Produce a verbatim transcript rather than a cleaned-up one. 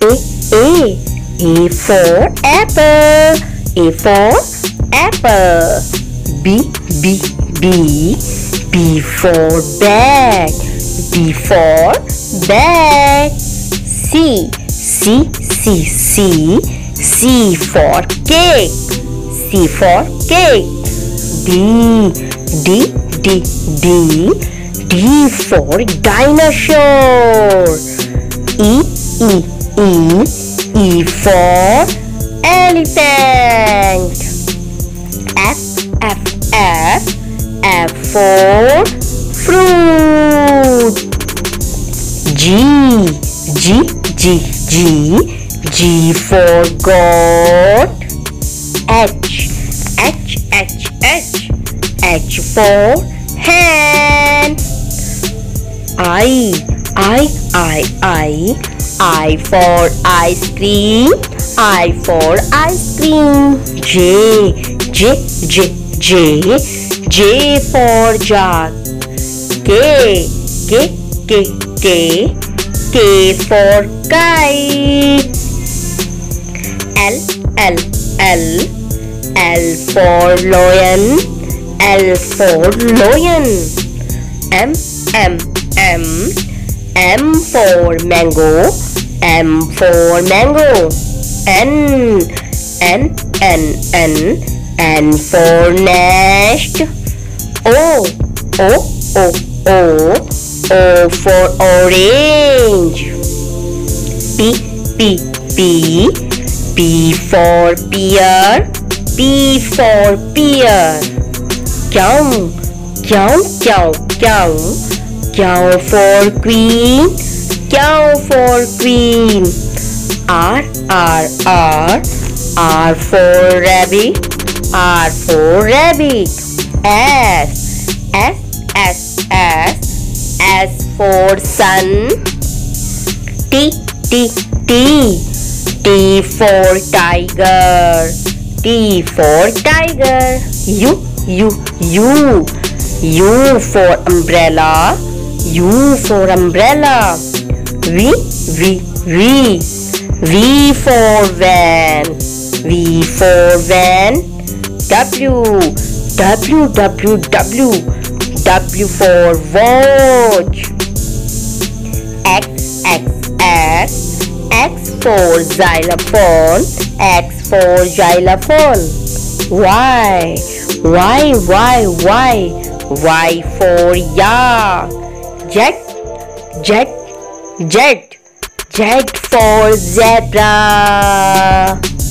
A, A. A for apple. A for apple. B, B, B. B for bag. B for bag. C, C, C, C. C for cake. C for cake. D, D, D, D. D for dinosaur. E, E, E. E for elephant. F, F, F. F for fruit. G, G, G, G. G for goat. H, H, H, H. H for hen. I, I, I, I. I for ice cream. I for ice cream. J, J, J, J. J for jug. K, K, K, K. K for kite. L, L, L. L for lion. L for lion. M, M, M. M for mango. M for mango. N, N, N, N. N for nest. O, O, O, O. O for orange. P, P, P. P for pear. P for pear. Q, Q, Q, Q. Q for queen. Q for queen. R, R, R. R for rabbit. R for rabbit. S, S, S, S. S for sun. T, T, T. T for tiger. T for tiger. U, U, U. U for umbrella. U for umbrella. V, V, V. V for van. V for van. W, W, W, W. W for watch. X, X, X. X for xylophone. X for xylophone. Y, Y, Y, Y. Y for yak. Z, Z, Z. Z for zebra.